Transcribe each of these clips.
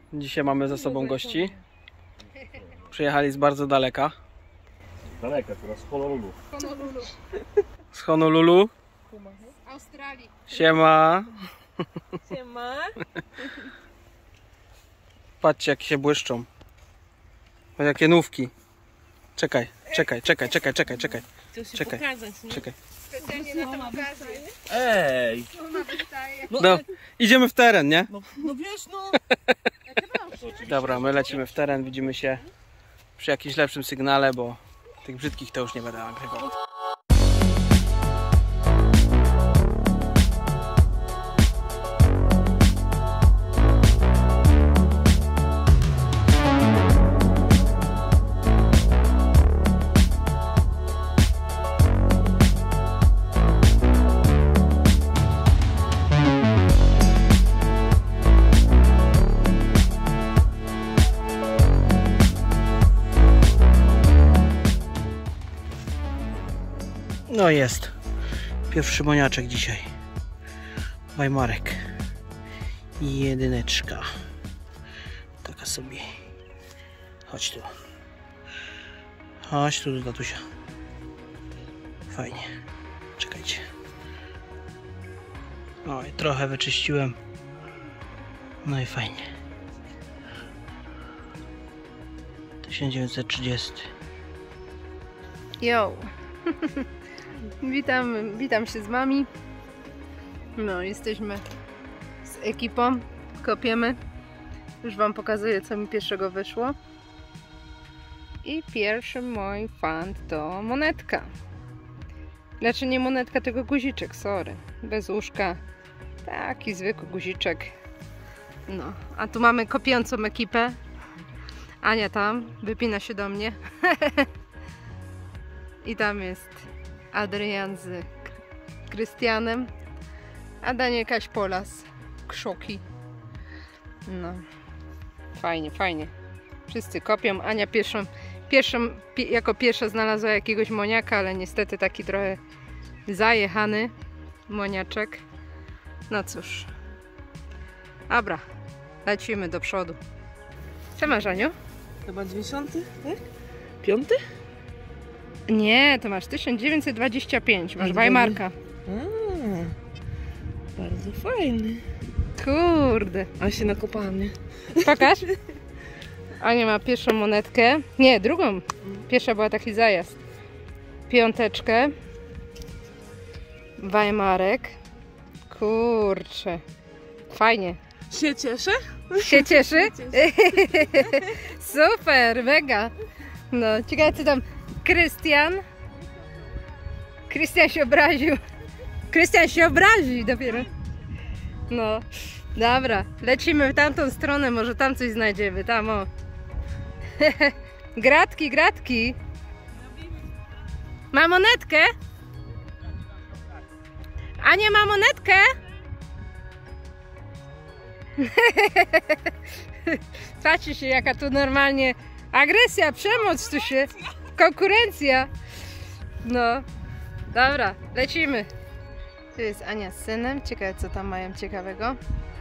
Dzisiaj mamy ze sobą gości. Przyjechali z bardzo daleka. Daleka, teraz z Honolulu. Z Honolulu. Z Australii. Siema. Siema. Patrzcie, jak się błyszczą. Jakie nówki. Czekaj. Czekaj. Specjalnie na tę okazję. Ej! No, idziemy w teren, nie? No wiesz, no! Dobra, my lecimy w teren, widzimy się przy jakimś lepszym sygnale, bo tych brzydkich to już nie będę nagrywał. No jest. Pierwszy moniaczek dzisiaj. Weimarek. Jedyneczka. Taka sobie. Chodź tu. Chodź tu do tatusia. Fajnie. Czekajcie. Oj, trochę wyczyściłem. No i fajnie. 1930. Yo. Witam się z wami. No, jesteśmy z ekipą, kopiemy. Już wam pokazuję, co mi pierwszego wyszło. I pierwszy mój fant to monetka. Znaczy nie monetka, tylko guziczek, sorry. Bez łóżka. Taki zwykły guziczek. No, a tu mamy kopiącą ekipę. Ania tam wypina się do mnie. I tam jest Adrian z Krystianem, a Daniel Kaś-Pola z Krzoki. No, fajnie, fajnie. Wszyscy kopią. Ania jako pierwsza znalazła jakiegoś moniaka, ale niestety taki trochę zajechany moniaczek. No cóż. Dobra, lecimy do przodu. Co masz, Aniu? Chyba 90, tak? 5? Nie, to masz 1925, masz Weimarka. Bardzo fajny. Kurde. A się nakopałam, nie? Pokaż. Ania ma pierwszą monetkę. Nie, drugą. Pierwsza była taki zajazd. Piąteczkę. Weimarek. Kurczę. Fajnie. Się cieszę? Się cieszy? Super, mega. No, ciekawe co tam Krystian. Krystian się obraził. Krystian się obrazi dopiero. No, dobra, lecimy w tamtą stronę, może tam coś znajdziemy, tam o. Gratki, gratki. Ma monetkę? A nie ma monetkę? Patrzcie się, jaka tu normalnie agresja, przemoc tu się, konkurencja. No, dobra, lecimy. Tu jest Ania z synem, ciekawe co tam mają ciekawego.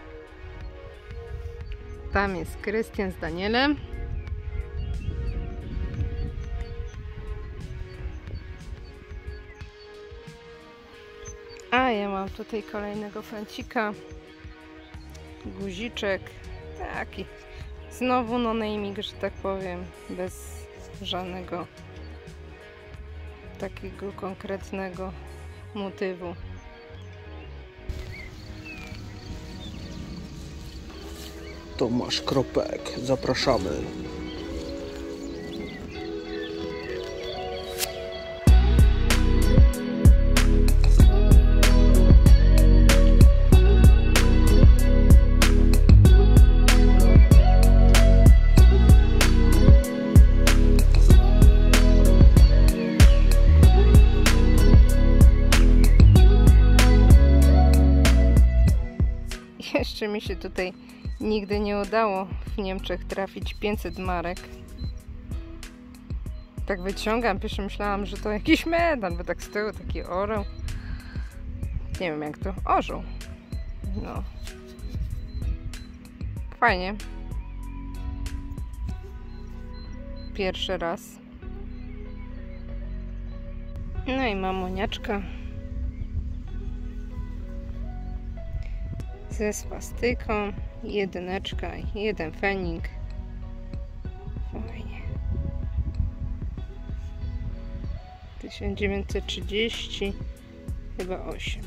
Tam jest Krystian z Danielem. A ja mam tutaj kolejnego fancika. Guziczek. Taki. Znowu no naming, że tak powiem. Bez żadnego takiego konkretnego motywu. Tomasz Kropek, zapraszamy. Jeszcze mi się tutaj nigdy nie udało w Niemczech trafić 500 marek. Tak wyciągam, pierwszy myślałam, że to jakiś medal, bo tak z tyłu taki orzeł. Nie wiem jak to, orzeł. No. Fajnie. pierwszy raz. No i mamoniaczka ze swastyką, jedyneczka, jeden fenik. Fajnie. 1930 chyba 8.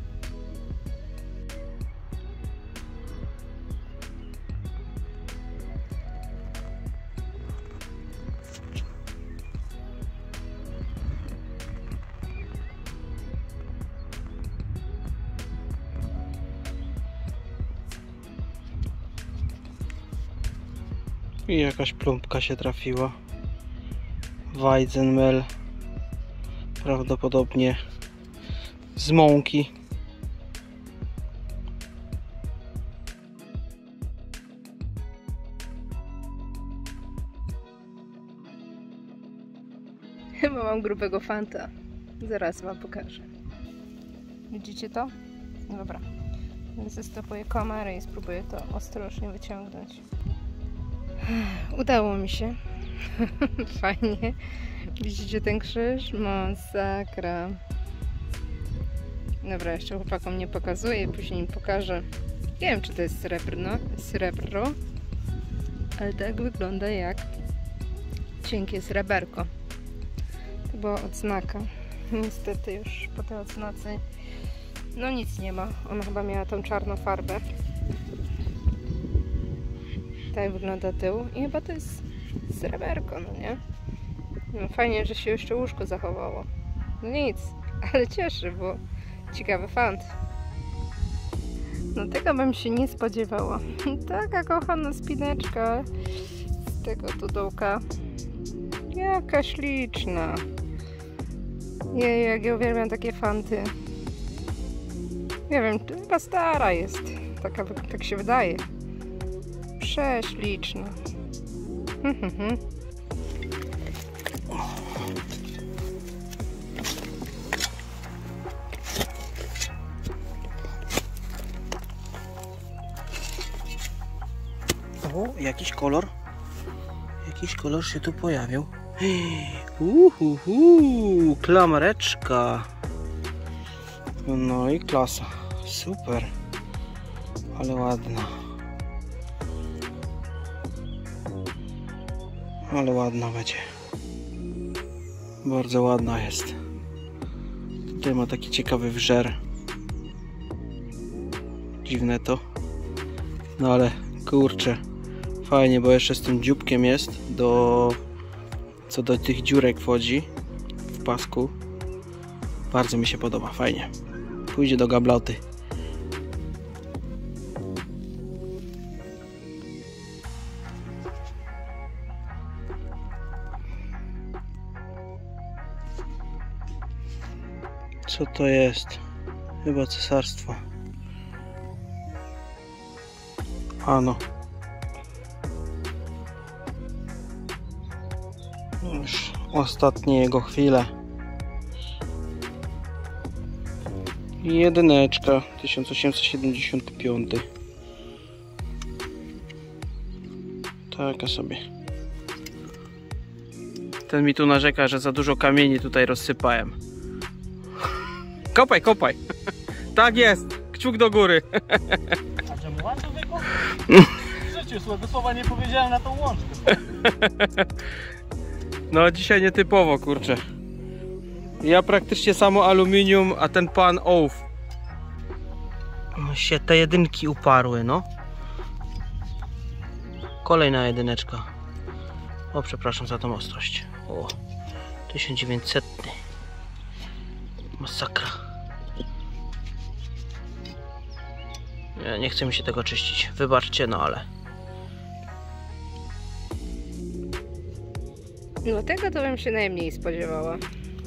I jakaś plumpka się trafiła. Weizenmehl. Prawdopodobnie z mąki. Chyba mam grubego fanta. Zaraz wam pokażę. Widzicie to? No dobra. Zestopuję kamerę i spróbuję to ostrożnie wyciągnąć. Udało mi się. Fajnie. Widzicie ten krzyż? Masakra. Dobra, jeszcze chłopakom nie pokazuję, później im pokażę. Nie wiem, czy to jest srebro, ale tak wygląda jak cienkie sreberko. To była odznaka. Niestety już po tej odznace no nic nie ma. Ona chyba miała tą czarną farbę. Tak wygląda tył i chyba to jest sreberko, no nie? No fajnie, że się jeszcze łóżko zachowało. No nic, ale cieszy, bo ciekawy fant. No tego bym się nie spodziewała. Taka kochana spineczka z tego tudołka. Jaka śliczna. Jej, jak ja uwielbiam takie fanty. Nie wiem, to chyba stara jest. Taka, tak się wydaje. Prześliczna. O, jakiś kolor. Jakiś kolor się tu pojawił. Klamereczka. No i klasa. Super. Ale ładna. Ale ładna będzie. Bardzo ładna jest. Tutaj ma taki ciekawy wżer. Dziwne to. No ale kurczę. Fajnie, bo jeszcze z tym dzióbkiem jest. Co do tych dziurek wchodzi w pasku. Bardzo mi się podoba. Fajnie. Pójdzie do gabloty. Co to jest? Chyba cesarstwo. Ano. Już ostatnie jego chwile. I jedyneczka 1875. Taka sobie. Ten mi tu narzeka, że za dużo kamieni tutaj rozsypałem. Kopaj, kopaj. Tak jest. Kciuk do góry. A czemu łączę tylko? W życiu złego słowa nie powiedziałem na tą łączkę. No dzisiaj nietypowo, kurczę. Ja praktycznie samo aluminium, a ten pan ołów. No się te jedynki uparły, no. Kolejna jedyneczka. O, przepraszam za tą ostrość. O, 1900. Masakra. Nie chce mi się tego czyścić. Wybaczcie, no ale... No tego to bym się najmniej spodziewała.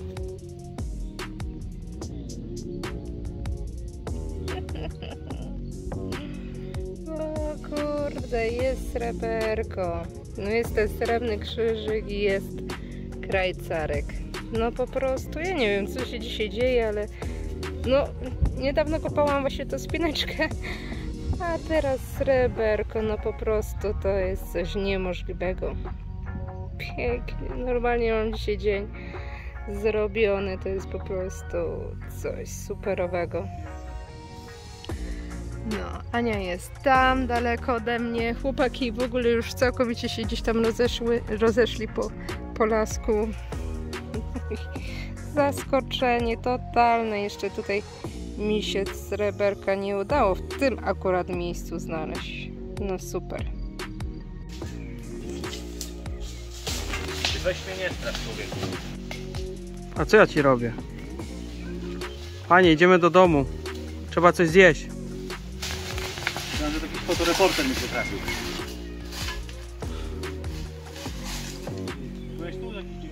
O kurde, jest sreberko. No jest ten srebrny krzyżyk i jest krajcarek. No po prostu, ja nie wiem co się dzisiaj dzieje, ale no niedawno kopałam właśnie tą spineczkę, a teraz sreberko, no po prostu to jest coś niemożliwego. pięknie. Normalnie mam dzisiaj dzień zrobiony. To jest po prostu coś superowego. No, Ania jest tam daleko ode mnie. Chłopaki w ogóle już całkowicie się gdzieś tam rozeszli po lasku. Zaskoczenie totalne. Jeszcze tutaj mi się sreberka nie udało w tym akurat miejscu znaleźć. No super. Ty weź mnie nie strasz, człowieku. A co ja ci robię? Panie, idziemy do domu. Trzeba coś zjeść. Myślałem, że taki fotoreporter mi się trafił. Byłeś tu jakiś dzień?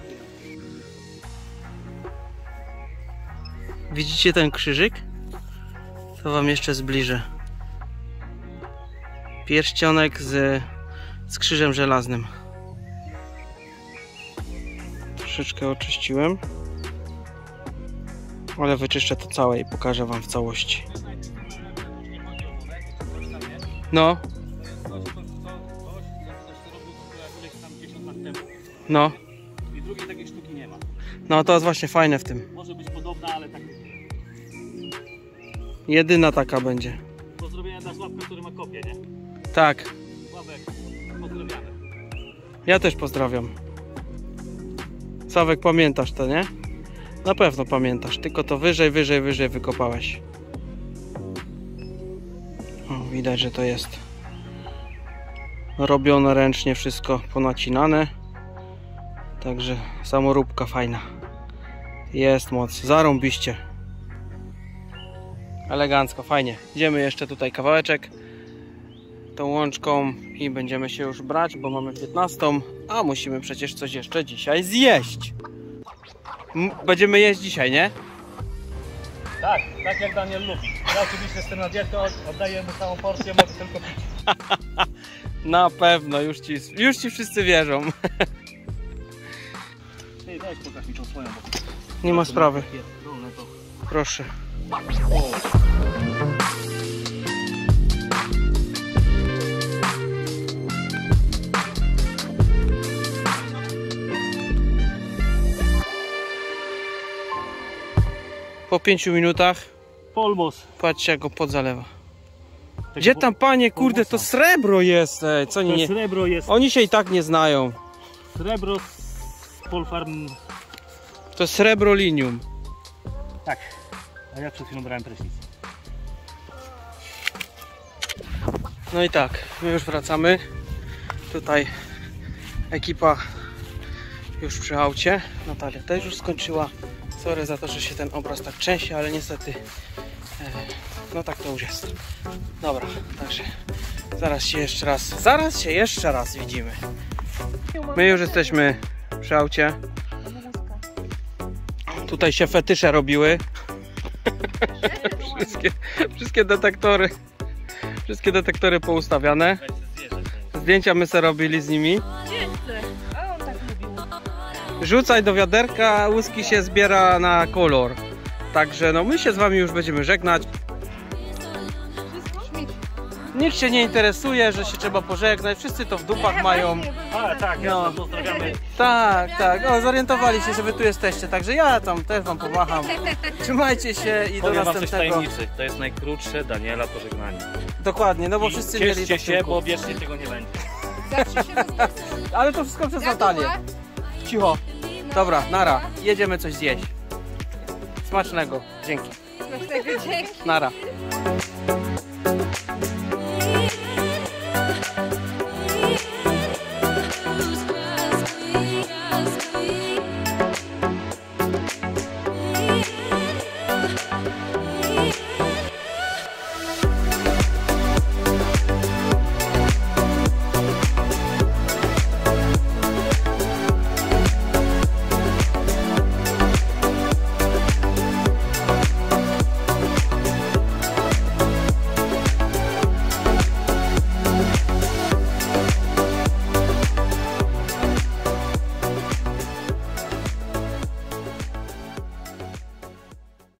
Widzicie ten krzyżyk? To wam jeszcze zbliżę. Pierścionek z krzyżem żelaznym. Troszeczkę oczyściłem. Ale wyczyszczę to całe i pokażę wam w całości. No. No. I drugiej takiej sztuki nie ma. No to jest właśnie fajne w tym. Może być podobna, ale tak. Jedyna taka będzie. Pozdrowienia dla Sławka, który ma kopię, nie? Tak. Sławek, pozdrawiamy. Ja też pozdrawiam. Sławek, pamiętasz to, nie? Na pewno pamiętasz, tylko to wyżej wykopałeś. O, widać, że to jest robione ręcznie, wszystko ponacinane. Także samoróbka fajna. Jest moc, zarąbiście. Elegancko, fajnie. Idziemy jeszcze tutaj kawałeczek tą łączką i będziemy się już brać, bo mamy 15, a musimy przecież coś jeszcze dzisiaj zjeść. Będziemy jeść dzisiaj, nie? Tak, tak jak Daniel lubi. Ja oczywiście jestem na dietę, oddaję mu całą porcję, mogę tylko pić. Na pewno, już ci wszyscy wierzą. Ty, daj pokaż mi tą swoją. Nie ma sprawy. Proszę. Po 5 minutach Polmos. patrzcie, jak go podzalewa. Gdzie tam, panie, kurde, to srebro jest, ej, co To nie? srebro jest. Oni się i tak nie znają. Srebro z Polfarm. To jest srebrolinium. Tak. A ja przed chwilą brałem prysznic. No i tak, my już wracamy. Tutaj ekipa już przy aucie. Natalia też już skończyła. Sorry za to, że się ten obraz tak trzęsie, ale niestety no tak to już jest. Dobra, także zaraz się jeszcze raz widzimy. My już jesteśmy przy aucie. Tutaj się fetysze robiły. Wszystkie detektory poustawiane. Zdjęcia my se robili z nimi. A on tak lubił. Rzucaj do wiaderka, łuski się zbiera na kolor. Także no my się z wami już będziemy żegnać. Nikt się nie interesuje, że się trzeba pożegnać. Wszyscy to w dupach mają. A tak, ja No. pozdrawiamy. Tak. O, zorientowali się, że wy tu jesteście. Także ja tam też wam pomacham. Trzymajcie się i do Powiem wam coś następnego. tajemnicy. To jest najkrótsze Daniela pożegnanie. Dokładnie, no bo wszyscy mieli Cieszcie to w się, tyłku. bo wiecznie tego nie będzie. Zawsze się Ale to wszystko przez Natalię. Cicho. Dobra, nara. Jedziemy coś zjeść. Smacznego. Dzięki. Smacznego, dzięki. Nara.